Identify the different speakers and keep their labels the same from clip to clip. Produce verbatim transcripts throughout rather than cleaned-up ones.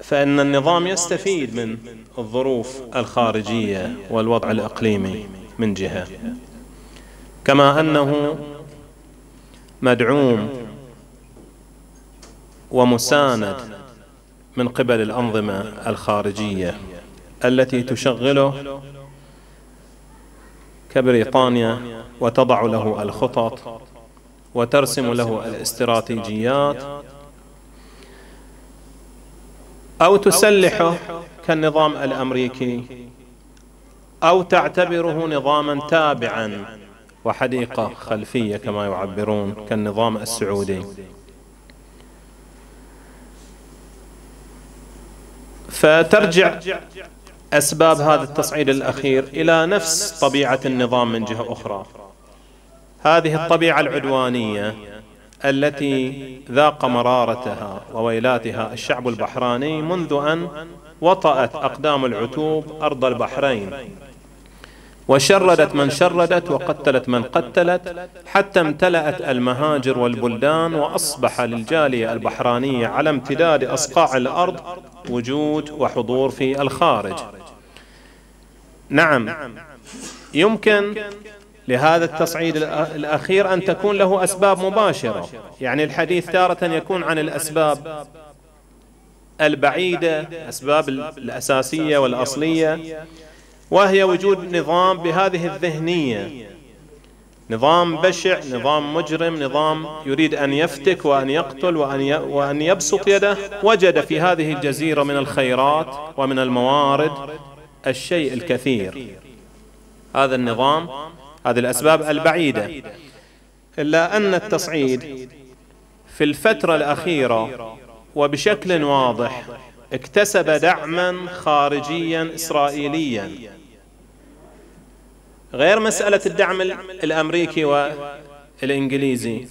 Speaker 1: فإن النظام يستفيد من الظروف الخارجية والوضع الإقليمي من جهة، كما أنه مدعوم ومساند من قبل الأنظمة الخارجية التي تشغله كبريطانيا وتضع له الخطط وترسم له الاستراتيجيات، أو تسلحه كالنظام الأمريكي، أو تعتبره نظاما تابعا وحديقة خلفية كما يعبرون كالنظام السعودي. فترجع أسباب هذا التصعيد الأخير إلى نفس طبيعة النظام من جهة أخرى، هذه الطبيعة العدوانية التي ذاق مرارتها وويلاتها الشعب البحراني منذ أن وطأت أقدام العتوب أرض البحرين، وشردت من شردت وقتلت من قتلت، حتى امتلأت المهاجر والبلدان، وأصبح للجالية البحرانية على امتداد أصقاع الأرض وجود وحضور في الخارج. نعم، يمكن لهذا التصعيد الأخير أن تكون له أسباب مباشرة، يعني الحديث تارة يكون عن الأسباب البعيدة، الأسباب الأساسية والأصلية، وهي وجود نظام بهذه الذهنية، نظام بشع، نظام مجرم، نظام يريد أن يفتك وأن يقتل وأن يبسط يده. وجد في هذه الجزيرة من الخيرات ومن الموارد الشيء الكثير، هذا النظام، هذه الأسباب البعيدة. إلا أن التصعيد في الفترة الأخيرة وبشكل واضح اكتسب دعما خارجيا إسرائيليا، غير مسألة الدعم الأمريكي والإنجليزي.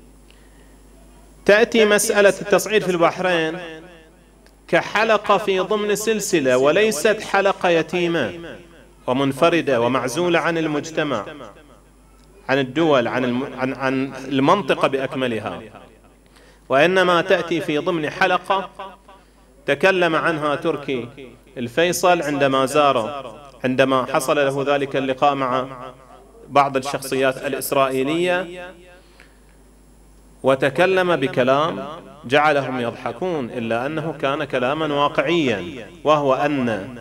Speaker 1: تأتي مسألة التصعيد في البحرين كحلقة في ضمن سلسلة، وليست حلقة يتيمة ومنفردة ومعزولة عن المجتمع، عن الدول، عن, الم... عن... عن المنطقة بأكملها، وإنما تأتي في ضمن حلقة تكلم عنها تركي الفيصل عندما زاره، عندما حصل له ذلك اللقاء مع بعض الشخصيات الإسرائيلية، وتكلم بكلام جعلهم يضحكون، إلا أنه كان كلاما واقعيا، وهو أن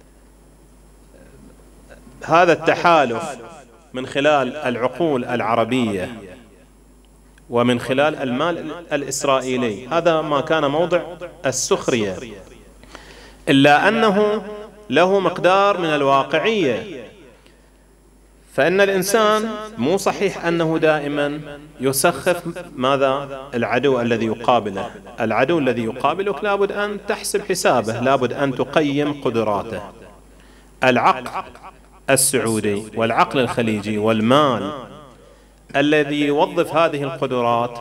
Speaker 1: هذا التحالف من خلال العقول العربية ومن خلال المال الإسرائيلي، هذا ما كان موضع السخرية، إلا أنه له مقدار من الواقعية. فإن الإنسان مو صحيح أنه دائما يسخف ماذا العدو الذي يقابله، العدو الذي يقابلك لابد أن تحسب حسابه، لابد أن تقيم قدراته. العقل السعودي والعقل الخليجي والمال الذي يوظف هذه القدرات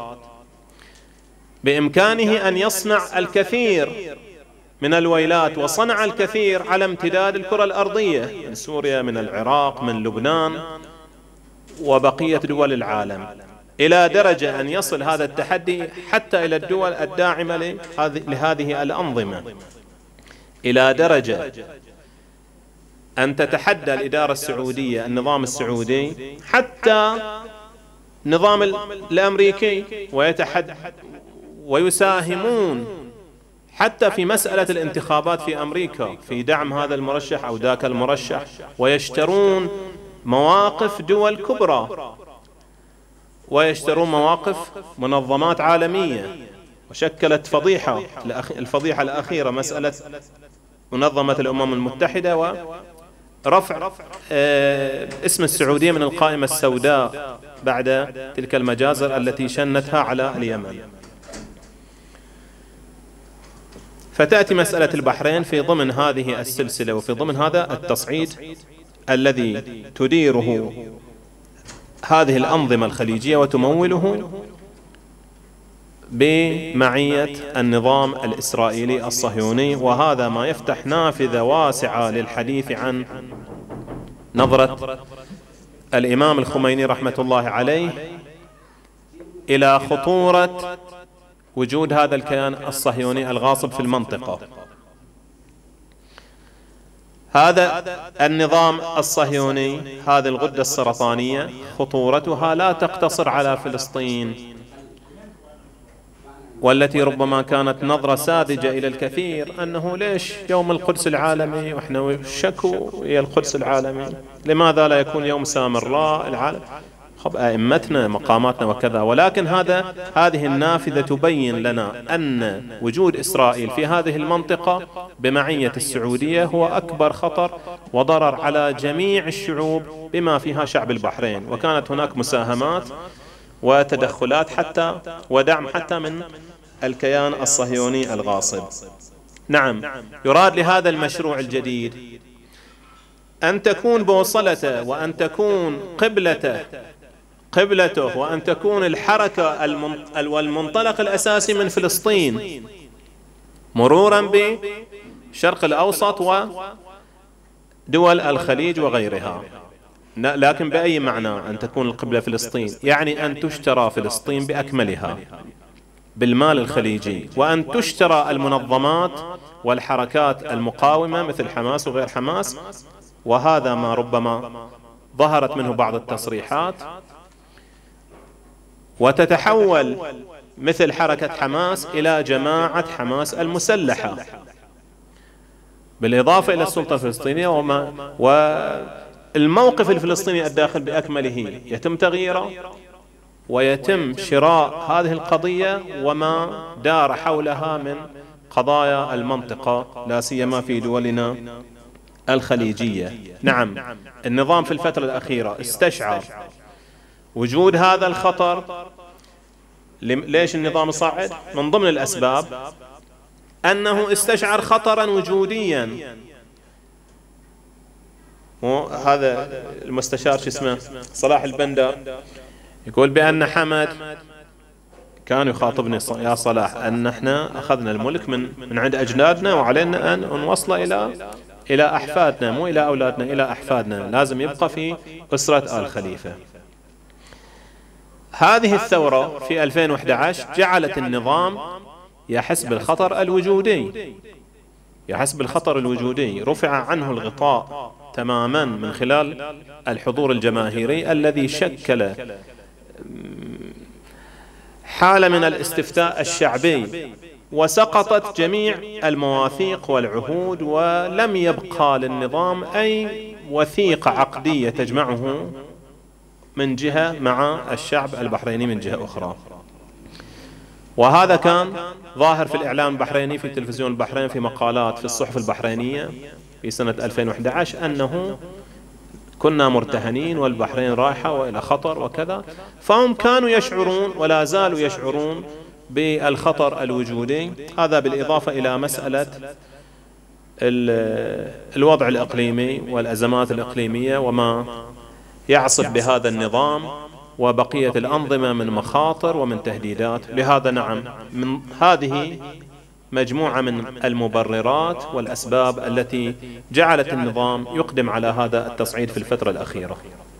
Speaker 1: بإمكانه أن يصنع الكثير من الويلات، وصنع الكثير على امتداد الكرة الأرضية، من سوريا، من العراق، من لبنان وبقية دول العالم، إلى درجة أن يصل هذا التحدي حتى إلى الدول الداعمة لهذه الأنظمة، إلى درجة أن تتحدى الإدارة السعودية النظام السعودي حتى النظام الأمريكي، ويتحدى ويساهمون حتى في مسألة الانتخابات في أمريكا في دعم هذا المرشح أو ذاك المرشح، ويشترون مواقف دول كبرى، ويشترون مواقف منظمات عالمية، وشكلت فضيحة، الفضيحة الأخيرة مسألة منظمة الأمم المتحدة ورفع اسم السعودية من القائمة السوداء بعد تلك المجازر التي شنتها على اليمن. فتأتي مسألة البحرين في ضمن هذه السلسلة وفي ضمن هذا التصعيد الذي تديره هذه الأنظمة الخليجية وتموله بمعية النظام الإسرائيلي الصهيوني. وهذا ما يفتح نافذة واسعة للحديث عن نظرة الإمام الخميني رحمة الله عليه إلى خطورة وجود هذا الكيان الصهيوني الغاصب في المنطقة، هذا النظام الصهيوني، هذه الغدة السرطانية خطورتها لا تقتصر على فلسطين، والتي ربما كانت نظرة ساذجة إلى الكثير أنه ليش يوم القدس العالمي وإحنا شكوا إلى القدس العالمي، لماذا لا يكون يوم سامراء العالم، خب أئمتنا مقاماتنا وكذا. ولكن هذا هذه النافذة تبين لنا أن وجود إسرائيل في هذه المنطقة بمعية السعودية هو أكبر خطر وضرر على جميع الشعوب بما فيها شعب البحرين، وكانت هناك مساهمات وتدخلات حتى ودعم حتى من الكيان الصهيوني الغاصب. نعم، يراد لهذا المشروع الجديد أن تكون بوصلته وأن تكون قبلته قبلته وأن تكون الحركة والمنطلق الأساسي من فلسطين مرورا بالشرق الأوسط ودول الخليج وغيرها. لكن بأي معنى أن تكون القبلة فلسطين؟ يعني أن تشترى فلسطين بأكملها بالمال الخليجي، وأن تشترى المنظمات والحركات المقاومة مثل حماس وغير حماس، وهذا ما ربما ظهرت منه بعض التصريحات، وتتحول مثل حركة حماس إلى جماعة حماس المسلحة، بالإضافة إلى السلطة الفلسطينية. وما والموقف الفلسطيني الداخل بأكمله يتم تغييره، ويتم شراء هذه القضية وما دار حولها من قضايا المنطقة، لا سيما في دولنا الخليجية. نعم، النظام في الفترة الأخيرة استشعر وجود هذا الخطر. ليش النظام صعد؟ من ضمن الأسباب أنه استشعر خطرا وجوديا. هذا المستشار شو اسمه صلاح البندر يقول بأن حمد كان يخاطبني يا صلاح أن احنا أخذنا الملك من من عند أجدادنا وعلينا أن نوصله إلى إلى أحفادنا، مو إلى أولادنا، إلى أحفادنا، لازم يبقى في أسرة آل خليفة. هذه الثورة في ألفين وأحد عشر جعلت النظام يحس بالخطر الوجودي، يحس بالخطر الوجودي، رفع عنه الغطاء تماما من خلال الحضور الجماهيري الذي شكل حالة من الاستفتاء الشعبي، وسقطت جميع المواثيق والعهود، ولم يبقى للنظام أي وثيقة عقدية تجمعه من جهة مع الشعب البحريني من جهة أخرى. وهذا كان ظاهر في الإعلام البحريني، في تلفزيون البحرين، في مقالات في الصحف البحرينية في سنة ألفين وأحد عشر، أنه كنا مرتهنين والبحرين رايحة وإلى خطر وكذا. فهم كانوا يشعرون ولا زالوا يشعرون بالخطر الوجودي. هذا بالإضافة إلى مسألة الوضع الإقليمي والأزمات الإقليمية وما يعصف بهذا النظام وبقية الأنظمة من مخاطر ومن تهديدات. لهذا نعم، من هذه مجموعة من المبررات والأسباب التي جعلت النظام يقدم على هذا التصعيد في الفترة الأخيرة.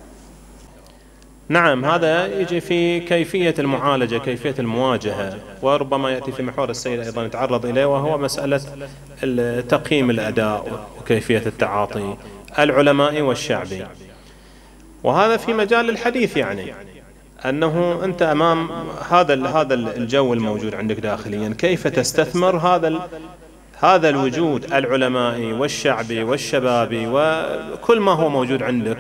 Speaker 1: نعم، هذا يجي في كيفية المعالجة، كيفية المواجهة، وربما يأتي في محور السيد أيضا يتعرض إليه، وهو مسألة تقييم الأداء وكيفية التعاطي العلمائي والشعبي. وهذا في مجال الحديث، يعني أنه أنت أمام هذا هذا الجو الموجود عندك داخليا، كيف تستثمر هذا هذا الوجود العلمائي والشعبي والشبابي وكل ما هو موجود عندك،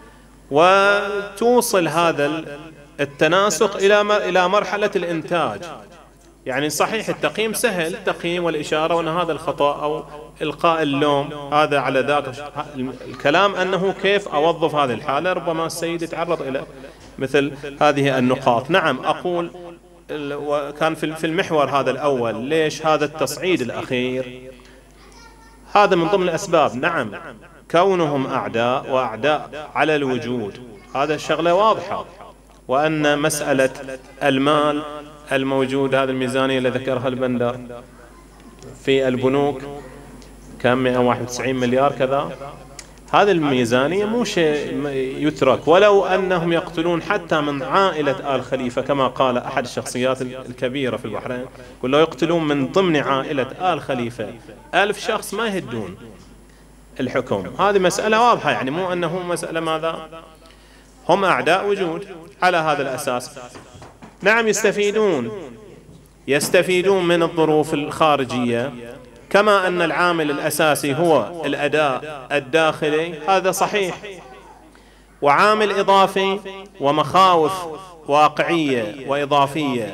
Speaker 1: وتوصل هذا التناسق إلى إلى مرحلة الإنتاج. يعني صحيح التقييم سهل، التقييم والإشارة وأن هذا الخطأ أو إلقاء اللوم هذا على ذاك، الكلام أنه كيف أوظف هذه الحالة. ربما السيد يتعرض إلى مثل هذه النقاط. نعم، أقول وكان في المحور هذا الأول، ليش هذا التصعيد الأخير؟ هذا من ضمن الأسباب. نعم، كونهم أعداء وأعداء على الوجود، هذا الشغلة واضحة. وأن مسألة المال الموجود، هذه الميزانية اللي ذكرها البندر في البنوك كان مئة وواحد وتسعين مليار كذا، هذه الميزانية مو شيء يترك، ولو أنهم يقتلون حتى من عائلة آل خليفة كما قال أحد الشخصيات الكبيرة في البحرين، يقول لو يقتلون من ضمن عائلة آل خليفة ألف شخص ما يهدون الحكم. هذه مسألة واضحة، يعني مو أنه مسألة ماذا، هم أعداء وجود على هذا الأساس. نعم يستفيدون يستفيدون من الظروف الخارجية، كما أن العامل الأساسي هو الأداء الداخلي، هذا صحيح، وعامل إضافي ومخاوف واقعية وإضافية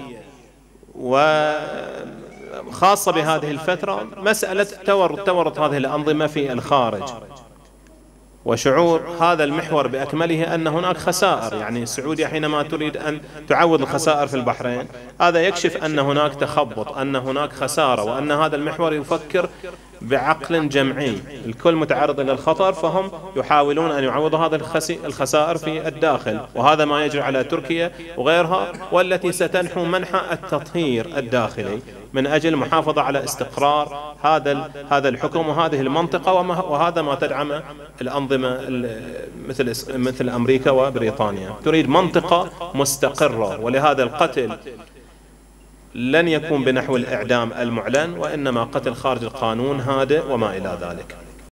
Speaker 1: وخاصة بهذه الفترة مسألة تورط تورط هذه الأنظمة في الخارج، وشعور هذا المحور بأكمله أن هناك خسائر. يعني السعودية حينما تريد أن تعوض الخسائر في البحرين، هذا يكشف أن هناك تخبط، أن هناك خسارة، وأن هذا المحور يفكر بعقل جمعي، الكل متعرض إلى الخطر، فهم يحاولون أن يعوضوا هذه الخسائر في الداخل. وهذا ما يجري على تركيا وغيرها، والتي ستنحو منحى التطهير الداخلي من أجل المحافظة على استقرار هذا هذا الحكم وهذه المنطقة، وهذا ما تدعم الأنظمة مثل مثل أمريكا وبريطانيا، تريد منطقة مستقرة. ولهذا القتل لن يكون بنحو الإعدام المعلن، وإنما قتل خارج القانون هادئ وما إلى ذلك.